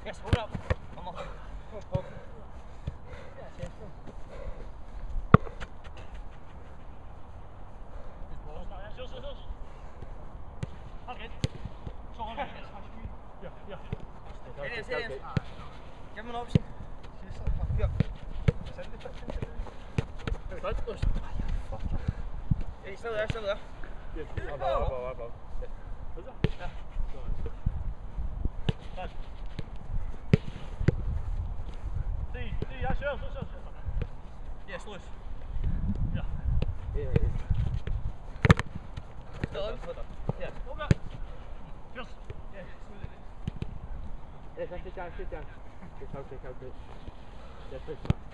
Yes, hold up. One more. Hold. Yeah, yes, go. Okay. Ja. It is. Give him an option. Ja. Hey, still there. Yeah, above. Yeah. Yes, loose. Ja. Still in? Yes. Okay. Yes. Yes. Yes, sit down. Just hold it. Just push back.